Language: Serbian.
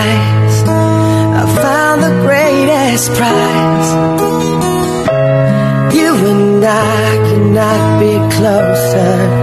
eyes, I found the greatest prize. You and I cannot be closer.